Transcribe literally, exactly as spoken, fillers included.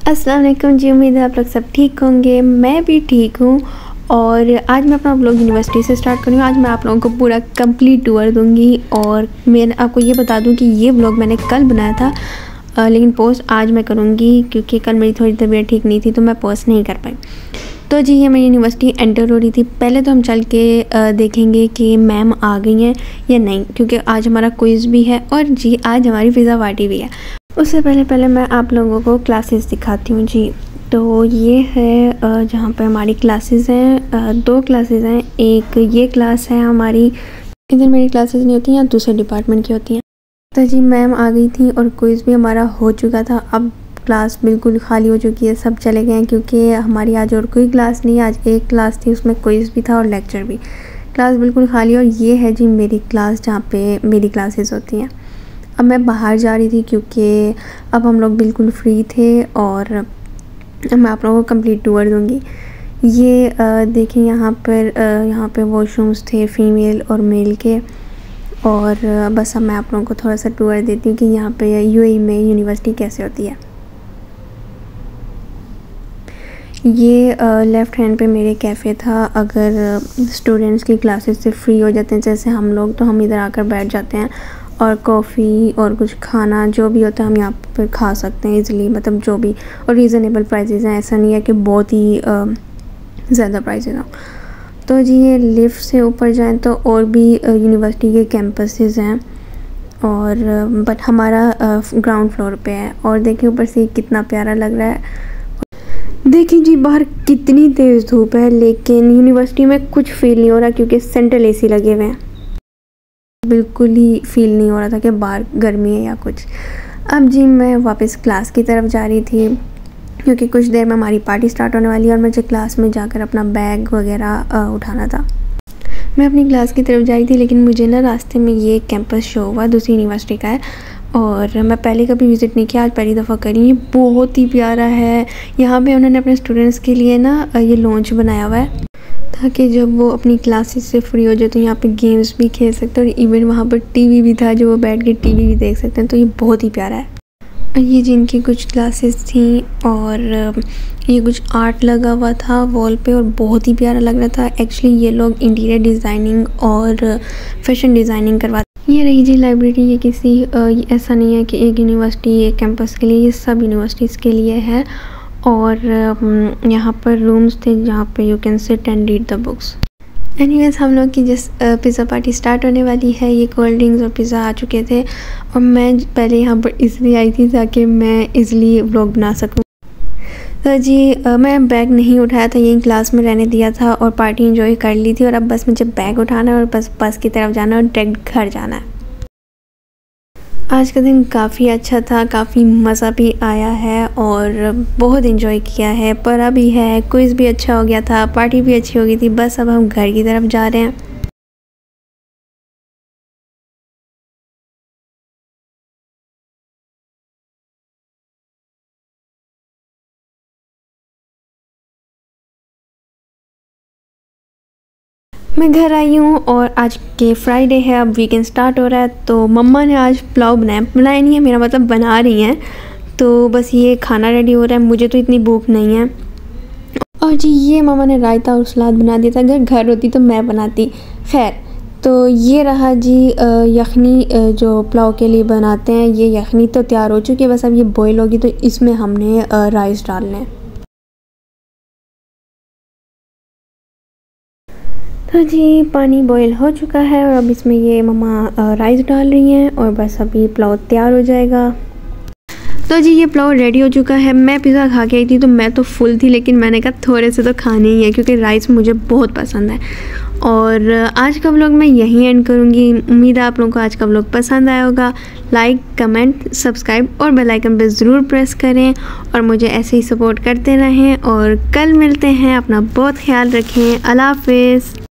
अस्सलाम वालेकुम जी। उम्मीद है आप लोग सब ठीक होंगे। मैं भी ठीक हूँ और आज मैं अपना व्लॉग यूनिवर्सिटी से स्टार्ट करूँगी। आज मैं आप लोगों को पूरा कंप्लीट टूर दूँगी और मैं आपको ये बता दूँ कि ये व्लॉग मैंने कल बनाया था, आ, लेकिन पोस्ट आज मैं करूँगी क्योंकि कल मेरी थोड़ी तबीयत ठीक नहीं थी तो मैं पोस्ट नहीं कर पाई। तो जी ये मेरी यूनिवर्सिटी एंटर हो रही थी। पहले तो हम चल के आ, देखेंगे कि मैम आ गई हैं या नहीं, क्योंकि आज हमारा क्विज़ भी है और जी आज हमारी पिज़्ज़ा पार्टी भी है। उससे पहले पहले मैं आप लोगों को क्लासेस दिखाती हूँ जी। तो ये है जहाँ पे हमारी क्लासेस हैं, दो क्लासेस हैं। एक ये क्लास है हमारी, इधर मेरी क्लासेस नहीं होती हैं, दूसरे डिपार्टमेंट की होती हैं। तो जी मैम आ गई थी और क्विज़ भी हमारा हो चुका था। अब क्लास बिल्कुल खाली हो चुकी है, सब चले गए हैं क्योंकि हमारी आज और कोई क्लास नहीं है। आज एक क्लास थी, उसमें क्विज़ भी था और लेक्चर भी। क्लास बिल्कुल खाली। और ये है जी मेरी क्लास जहाँ पे मेरी क्लासेस होती हैं। अब मैं बाहर जा रही थी क्योंकि अब हम लोग बिल्कुल फ्री थे और मैं आप लोगों को कंप्लीट टूर दूँगी। ये आ, देखें यहाँ पर आ, यहाँ पे वॉशरूम्स थे फीमेल और मेल के। और आ, बस अब मैं आप लोगों को थोड़ा सा टूर देती हूँ कि यहाँ पे यूएई में यूनिवर्सिटी कैसे होती है। ये लेफ़्ट हैंड पे मेरे कैफ़े था। अगर स्टूडेंट्स की क्लासेस से फ्री हो जाते हैं जैसे हम लोग, तो हम इधर आकर बैठ जाते हैं और कॉफ़ी और कुछ खाना जो भी होता है हम यहाँ पर खा सकते हैं इजीली, मतलब जो भी। और रीज़नेबल प्राइसेस हैं, ऐसा नहीं है कि बहुत ही ज़्यादा प्राइसेस हों। तो जी ये लिफ्ट से ऊपर जाएं तो और भी यूनिवर्सिटी के कैंपसेस हैं और बट हमारा ग्राउंड फ्लोर पे है। और देखिए ऊपर से कितना प्यारा लग रहा है। देखिए जी बाहर कितनी तेज़ धूप है, लेकिन यूनिवर्सिटी में कुछ फील नहीं हो रहा क्योंकि सेंट्रल एसी लगे हुए हैं। बिल्कुल ही फील नहीं हो रहा था कि बाहर गर्मी है या कुछ। अब जी मैं वापस क्लास की तरफ जा रही थी क्योंकि कुछ देर में हमारी पार्टी स्टार्ट होने वाली है और मुझे क्लास में जाकर अपना बैग वगैरह उठाना था। मैं अपनी क्लास की तरफ जा रही थी, लेकिन मुझे ना रास्ते में ये कैंपस शो हुआ, दूसरी यूनिवर्सिटी का है और मैं पहले कभी विज़िट नहीं किया, आज पहली दफ़ा करी। ये बहुत ही प्यारा है। यहाँ पे उन्होंने अपने स्टूडेंट्स के लिए ना ये लॉन्च बनाया हुआ है ताकि जब वो अपनी क्लासेस से फ्री हो जाए तो यहाँ पे गेम्स भी खेल सकते हैं। और इवन वहाँ पर टीवी भी था जो वो बैठ के टीवी भी देख सकते हैं। तो ये बहुत ही प्यारा है। ये जिनकी कुछ क्लासेस थी और ये कुछ आर्ट लगा हुआ था वॉल पे और बहुत ही प्यारा लग रहा था। एक्चुअली ये लोग इंटीरियर डिज़ाइनिंग और फैशन डिज़ाइनिंग करवाते। ये रही जी लाइब्रेरी। ये किसी ऐसा नहीं है कि एक यूनिवर्सिटी एक कैंपस के लिए, ये सब यूनिवर्सिटीज़ के लिए है। और यहाँ पर रूम्स थे जहाँ पे you can sit and read the books. Anyways हम लोग की जिस पिज़्ज़ा पार्टी स्टार्ट होने वाली है, ये कोल्ड ड्रिंक्स और पिज़्ज़ा आ चुके थे और मैं पहले यहाँ पर इसलिए आई थी ताकि मैं इजली व्लॉग बना सकूँ। तो जी आ, मैं बैग नहीं उठाया था, यही क्लास में रहने दिया था और पार्टी एंजॉय कर ली थी। और अब बस मुझे बैग उठाना है और बस बस की तरफ जाना है और डायरेक्ट घर जाना है। आज का दिन काफ़ी अच्छा था, काफ़ी मज़ा भी आया है और बहुत इन्जॉय किया है। पढ़ा भी है, क्विज़ भी अच्छा हो गया था, पार्टी भी अच्छी हो गई थी। बस अब हम घर की तरफ जा रहे हैं। मैं घर आई हूँ और आज के फ्राइडे है, अब वीकेंड स्टार्ट हो रहा है। तो मम्मा ने आज पुलाव बनाया, बनाया नहीं है मेरा मतलब बना रही हैं। तो बस ये खाना रेडी हो रहा है, मुझे तो इतनी भूख नहीं है। और जी ये मम्मा ने रायता और सलाद बना दिया था। अगर घर होती तो मैं बनाती। खैर तो ये रहा जी यखनी जो पुलाव के लिए बनाते हैं। ये यखनी तो तैयार हो चुकी है, बस अब ये बॉईल होगी तो इसमें हमने राइस डालने हैं। तो जी पानी बॉईल हो चुका है और अब इसमें ये मम्मा राइस डाल रही हैं और बस अभी पुलाव तैयार हो जाएगा। तो जी ये पुलाव रेडी हो चुका है। मैं पिज़्ज़ा खा के आई थी तो मैं तो फुल थी, लेकिन मैंने कहा थोड़े से तो खाने ही है क्योंकि राइस मुझे बहुत पसंद है। और आज का व्लॉग मैं यहीं एंड करूँगी। उम्मीद है आप लोगों को आज का व्लॉग पसंद आया होगा। लाइक, कमेंट, सब्सक्राइब और बेल आइकन पर ज़रूर प्रेस करें और मुझे ऐसे ही सपोर्ट करते रहें। और कल मिलते हैं। अपना बहुत ख्याल रखें। अल्लाह हाफ़िज़।